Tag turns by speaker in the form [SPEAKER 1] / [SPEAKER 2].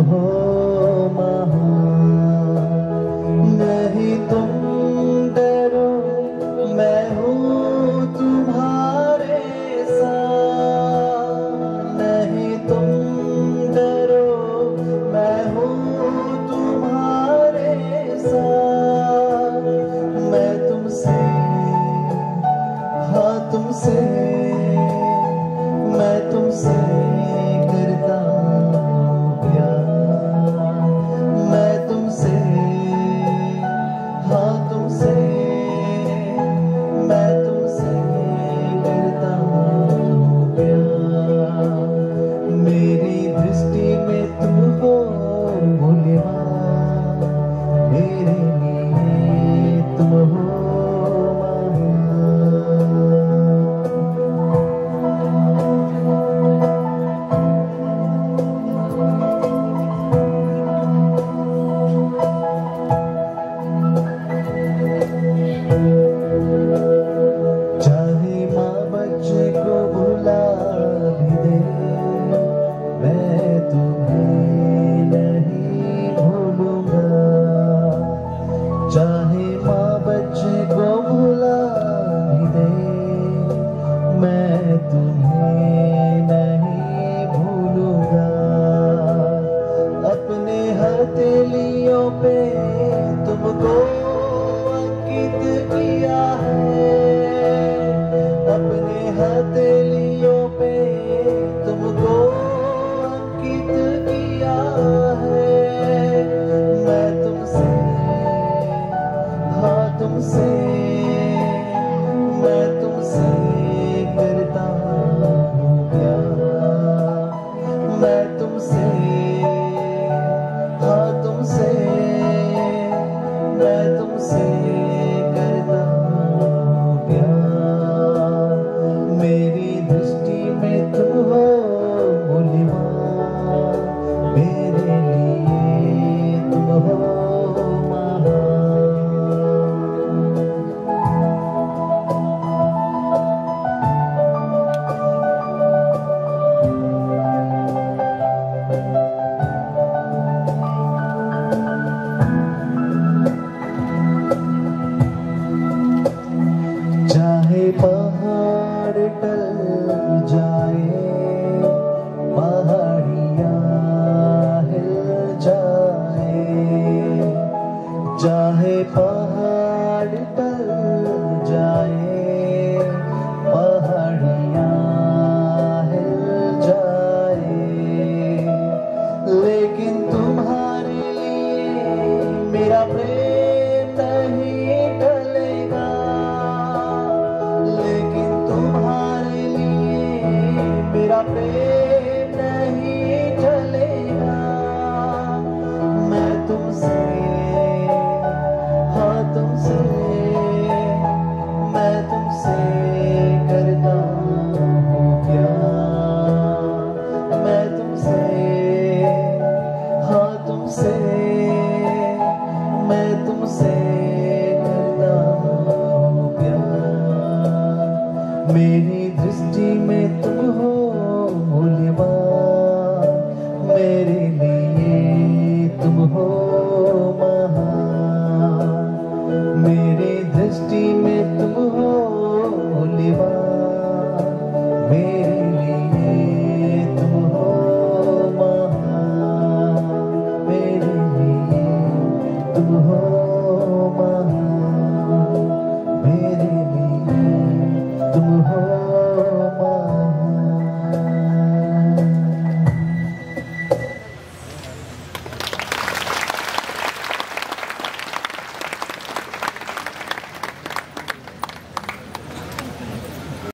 [SPEAKER 1] हो महान, नहीं तुम डरो मैं हूँ तुम्हारे साथ, नहीं तुम डरो मैं हूँ तुम्हारे साथ, मैं तुमसे हाँ तुमसे मैं तुमसे करता हूँ प्यार, मैं तुमसे हाँ तुमसे मैं तुमसे करता हूँ प्यार, मेरी दृष्टि में तुम हो मूल्यवान, मेरे लिए तुम हो चाहे माँ बच्चे को भुला भी दे, मैं तुम्हें नहीं भूलूंगा। अपने हथेलियों पे तुमको अंकित किया है, अपने हथेलियों पे तुमको अंकित किया है, मैं तुमसे तुमसे मैं तुमसे करता हूँ प्यार, मैं तुमसे हाँ तुमसे मैं तुमसे करता हूँ प्यार, मेरी दृष्टि में तुम हो मूल्यवान, मेरे लिए तुम हो महान। चाहे पहाड़ टल जाए, पहाड़ियाँ हिल जाए, चाहे पहाड़ टल जाए, पहाड़ियाँ हिल जाए, लेकिन तुम्हारे लिए मेरा प्रेम नहीं टलेगा, लेकिन तुम्हारे लिए मेरा प्रेम नहीं टलेगा, मैं तुमसे हाँ तुमसे मैं तुमसे करता हूँ प्यार, मैं तुमसे हाँ तुमसे मैं तुमसे करता हूँ प्यार, मेरी